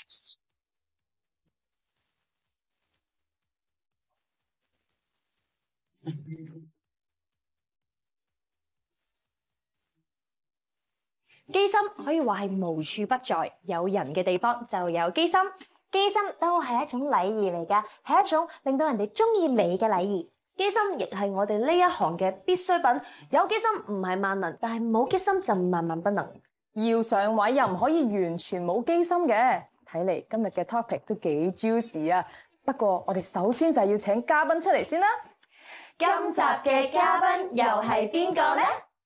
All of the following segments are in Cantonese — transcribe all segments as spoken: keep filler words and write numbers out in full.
機心可以話係無處不在，有人嘅地方就有機心。機心都係一種禮儀嚟㗎，係一種令到人哋中意你嘅禮儀。機心亦係我哋呢一行嘅必需品。有機心唔係萬能，但係冇機心就萬萬不能。 要上位又唔可以完全冇機心嘅。睇嚟今日嘅 topic 都幾 juicy 啊！不過我哋首先就係要請嘉賓出嚟先啦。 今集嘅嘉賓又係邊個呢？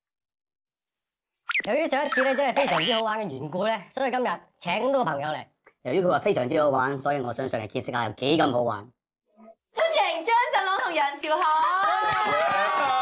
由於上一次咧真係非常之好玩嘅緣故咧，所以今日請多個朋友嚟。由於佢話非常之好玩，所以我想上嚟揭示下有幾咁好玩。 歡迎張振朗同楊潮凱。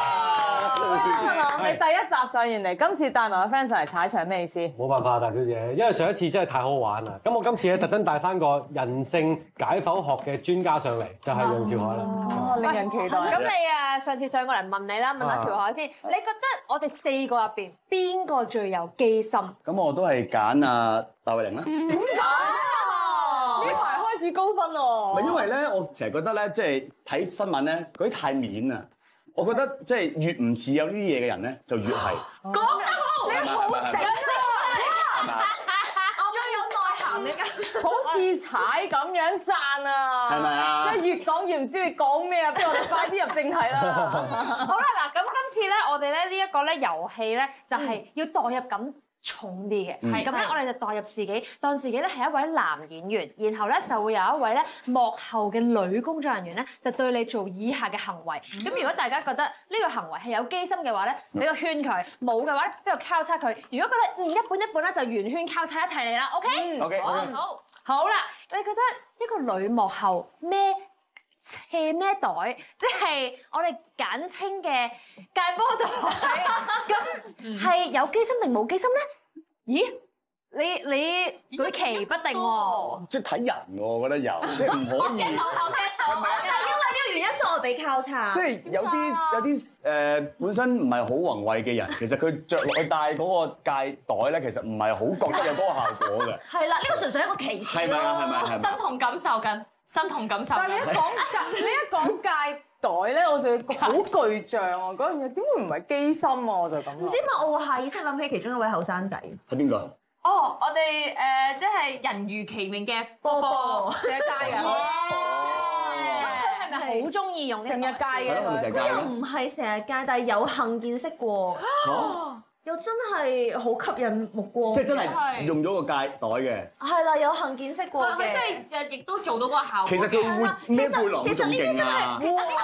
你第一集上完嚟，今次帶埋個 friend 上嚟踩場咩意思？ 冇辦法，大小姐，因為上一次真係太好玩啦。咁我今次咧特登帶翻個人性解剖學嘅專家上嚟，就係楊潮凱啦。 哦，令人期待。 咁你啊上次上過嚟問你啦，問下潮凱先，你覺得我哋四個入邊邊個最有機心？ 咁我都係揀阿戴慧玲啦。 點解啊？呢排開始高分喎。 唔係因為咧，我成日覺得咧，即係睇新聞咧，嗰啲太面啊。我覺得即係越唔似有呢啲嘢嘅人咧，就越係。 講得好，你好醒啊！最有內涵嘅， 好似踩咁樣讚啊！ 係咪啊？ 即係越講越唔知你講咩啊！不如我哋快啲入正題啦。 好啦，嗱，咁今次咧，我哋咧呢一個咧遊戲咧，就係要代入感重啲嘅，咁咧我哋就代入自己，當自己咧係一位男演員，然後咧就會有一位咧幕後嘅女工作人員咧，就對你做以下嘅行為。咁如果大家覺得呢個行為係有機心嘅話咧，俾個圈佢；冇嘅話，俾個交叉佢。如果覺得嗯一半一半咧，就圓圈交叉一齊嚟啦。OK？ OK。 好，好，好啦。你覺得一個女幕後孭斜孭袋，即係我哋簡稱嘅戒波袋，咁係有機心定冇機心咧？咦，你你舉棋不定喎。 即係睇人喎，我覺得有，即係唔可以。 頭頭踢到，係因為呢個原因所以我俾交叉。 即係有啲有啲誒本身唔係好宏偉嘅人，其實佢着落去戴嗰個戒袋咧，其實唔係好覺得有嗰個效果嘅。 係啦，呢個純粹係一個歧視係咪啊？係咪？係咪？ 身同感受緊，身同感受緊。 但係你一講戒，你一講戒袋咧，我就會好具象啊！嗰樣嘢點會唔係機心啊？我就咁。 唔知點解我會下意識諗起其中一位後生仔。 係邊個？ 哦，我哋誒即係人如其名嘅波波， 成日戒嘅。 佢係咪好中意用呢個？ 成日戒嘅係咯，成日戒佢又嘅。 唔係成日戒，但係有幸見識過，又真係好吸引目光。 即係真係用咗個戒袋嘅。 係啦，有幸見識過佢嘅。 真係誒，亦都做到嗰個效果。 其實佢會孭背囊都仲勁啊！ 其實呢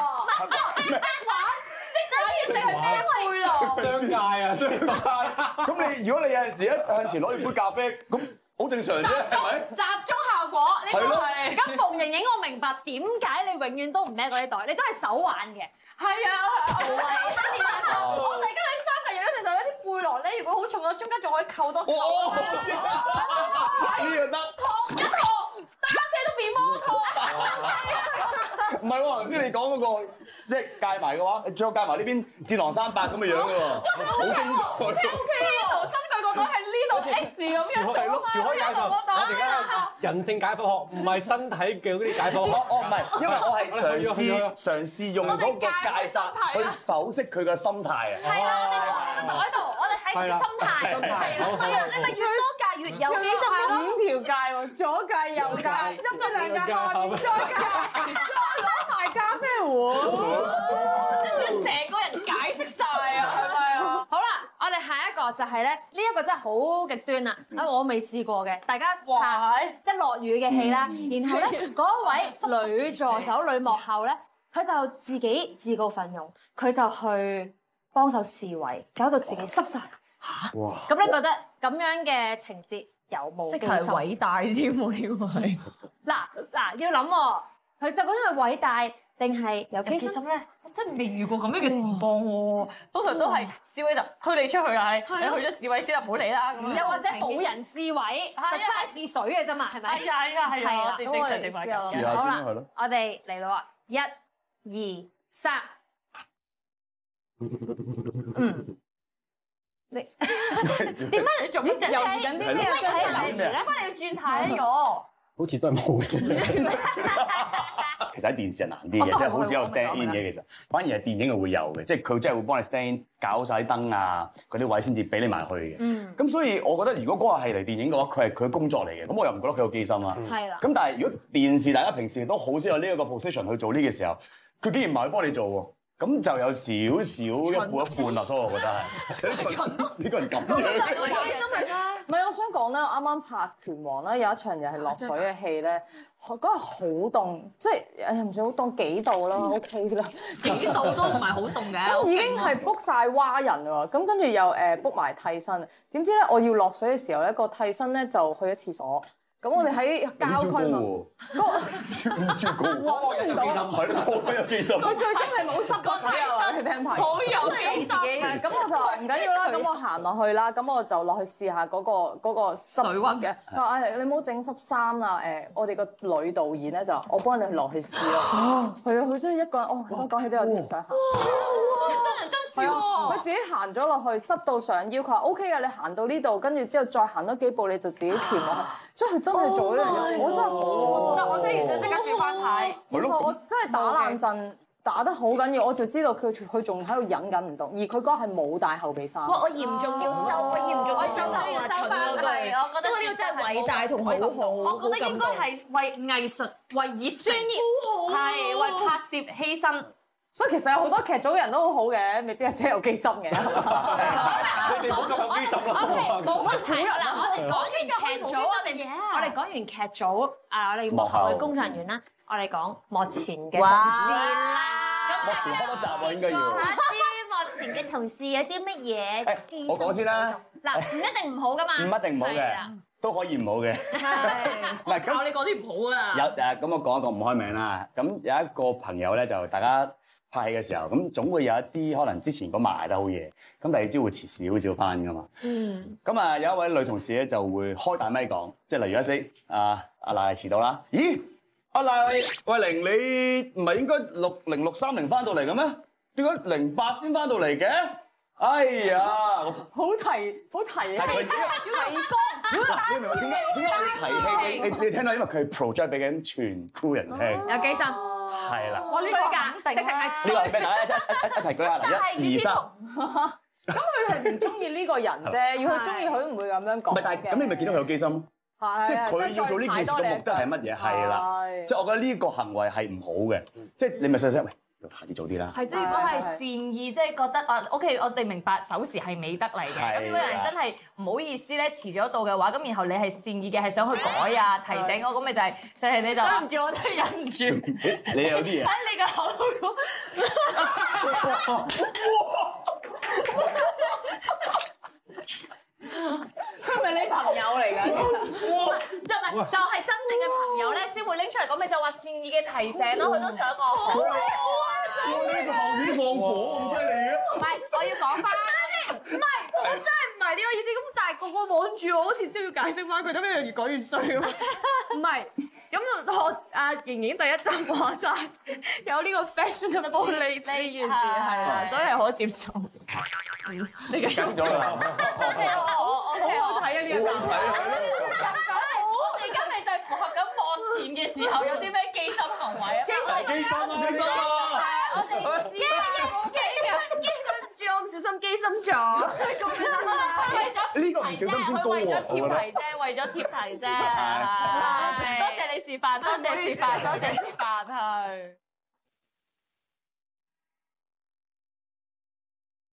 你係咩背囊？ 商界啊，商界。 咁你如果你有陣時一向前攞住杯咖啡，咁好正常啫，係咪？ 集中效果呢個係。 咁馮盈盈，我明白點解你永遠都唔孭嗰啲袋，你都係手挽嘅。 係啊，我我哋而家喺三個人咧，其實有啲背囊咧，如果好重嘅，中間仲可以扣多。 哇！呢個得。 一套單車都變摩托。 唔係喎，頭先你講嗰個即係戒埋嘅話，你最後戒埋呢邊戰狼三百咁嘅樣嘅喎，好精彩。 即係 O K 呢度新句個袋係呢度 X 咁樣做啊嘛， 潮凱教授，我哋而家人性解剖學唔係身體嘅嗰啲解剖學。 我唔係，因為我係嘗試嘗試用嗰個戒法去剖析佢嘅心態啊。 係啦，我哋放喺個袋度，我哋睇佢心態。係啦， 係啊，你咪越多戒越有機心咯。 五條戒喎，左戒右戒，一分兩戒，下面再戒，再攞埋咖啡壺， 即係成個人解釋晒啊，係咪啊？ 好啦，我哋下一個就係咧，呢一個真係好極端啦，因為我未試過嘅，大家拍一落雨嘅戲啦，然後咧嗰位女助手、女幕後咧，佢就自己自告奮勇，佢就去幫手示威，搞到自己濕晒。嚇！ 哇！ 咁你覺得咁樣嘅情節有冇機即係心？ 偉大添喎，呢個係。 嗱嗱，要諗喎，佢究竟係偉大定係有機心咧？ 我真係未遇過咁樣嘅情況喎，通常都係示威就推你出去啦，係你去咗示威先啦，唔好理啦咁樣。 又或者冇人示威，就齋試水嘅啫嘛，係咪？ 係啊係啊係啊，我哋正常情況下。 試下好啦先係咯， 我哋嚟啦喎，一、二、三。嗯。你點解你做乜啫？ 猶豫緊啲咩啊？ 係咩啊？ 你幫你要轉睇咗。 好似都係冇嘅。 其實喺電視係難啲嘅，即係好少有 stand in 嘅。其實反而係電影係會有嘅，即係佢真係會幫你 stand in 搞晒啲燈啊，嗰啲位先至俾你埋去嘅。 嗯。 咁所以我覺得如果嗰個係嚟電影嘅話，佢係佢嘅工作嚟嘅，咁我又唔覺得佢有機心啦。 係啦。 咁但係如果電視大家平時都好少有呢一個 position 去做呢嘅時候，佢竟然唔係去幫你做喎。咁就有少少一半一半啦，所以我覺得係呢個人咁樣。 唔係，我想講咧，我啱啱拍《拳王》咧，有一場又係落水嘅戲咧，嗰日好凍，即係誒唔算好凍，幾度啦 ，OK 啦， 幾度都唔係好凍嘅。 咁已經係 book 晒蛙人喎，咁跟住又誒 book 埋替身，點知咧我要落水嘅時候咧，個替身咧就去咗廁所。咁我哋喺郊區嘛，嗰個超高，嗰個人有機心，係咯，嗰個有機心。 佢最終係冇濕過水啊！你聽排， 好有機心。 咁我就話唔緊要啦，咁我行落去啦，咁我就落去試下嗰個嗰個濕水溫嘅。佢話誒你唔好整濕衫啦，誒我哋個女導演咧就我幫你落去試咯。係啊，佢真係一個人，哦，講起都有啲想行。 真人真事喎！ 佢自己行咗落去，濕到上腰，佢話 O K 嘅，你行到呢度，跟住之後再行多幾步你就自己潛落去。即係佢真係做呢樣嘢，我真係冇。 但我聽完就即刻轉翻睇。 然後我真係打冷震，打得好緊要，我就知道佢佢仲喺度忍緊唔動，而佢嗰日係冇帶後備衫。 哇！我嚴重要收，我嚴重要收我要收翻係，我覺得呢個真係偉大同好好。 我覺得應該係為藝術、為熱專業，係為拍攝犧牲。 所以其實有好多劇組嘅人都好好嘅，未必係真係有機心嘅。 你哋冇咁有機心啦。 OK，冇問題啦。我哋講完劇組，我哋我哋講完劇組，啊，我哋幕後嘅工作人員啦，我哋講幕前嘅同事啦。 幕前開多集喎，應該要。 下啲幕前嘅同事有啲乜嘢？ 誒，我講先啦。 嗱，唔一定唔好噶嘛。 唔一定唔好嘅，都可以唔好嘅。唔係咁， 教你講啲唔好啊。 有誒，咁我講一個唔開名啦。咁有一個朋友咧，就大家拍戲嘅時候，咁總會有一啲可能之前嗰晚捱得好夜，咁第二朝會遲少少翻噶嘛。嗯。咁啊，有一位女同事咧就會開大咪講，即係例如一聲啊，阿賴遲到啦。咦？阿賴慧玲，你唔係應該六零六三零翻到嚟嘅咩？點解零八先翻到嚟嘅？哎呀！ 好提，好提啊！ 提哥，你明唔明點解點解我要提戲？你你你聽到，因為佢係 project 俾緊全 crew 人聽。 有機心。 係啦。 衰格，直情係呢衰。 個俾大家一一一齊舉下嚟，一、二、三。 咁佢係唔中意呢個人啫，如果佢中意佢都唔會咁樣講。 唔係，但係咁你咪見到佢有機心咯？ 係， 即係佢要做呢件事嘅目的係乜嘢？係啦，即係我覺得呢個行為係唔好嘅，即係你咪細聲喂。下次早啲啦。 係，即係如果係善意，即係覺得啊 ，OK，我哋明白守時係美德嚟嘅。咁如果有人真係唔好意思咧，遲咗到嘅話，咁然後你係善意嘅，係想去改啊、提醒我，咁咪就係就係你就對唔住，我真係忍唔住。 你有啲嘢。 喺你個口度佢係咪你朋友嚟㗎？其實。 就係就係真正嘅朋友咧，先會拎出嚟講，咪就話善意嘅提醒咯。佢都想我。 呢個後面放火咁犀利嘅？ 唔係，我要講翻。 唔係，我真係唔係呢個意思。咁但係個個望住我，好似都要解釋翻佢，咁樣越講越衰喎。唔係，咁我阿瑩瑩第一集話齋有呢個 fashionable 呢件事係啦，所以係可接受。你繼續。 咗啦。 我 OK， 好好睇啊呢個。 好睇啊！ 我哋而家咪就係符合緊幕前嘅時候有啲咩機心行為啊？ 機心啊！機心啊！ 我哋機機心住，我唔小心機心咗。 呢個唔小心先高為咗喎，我覺得。 貼題啫，為咗貼題啫。多謝你示範，多謝示範，多謝示範，係。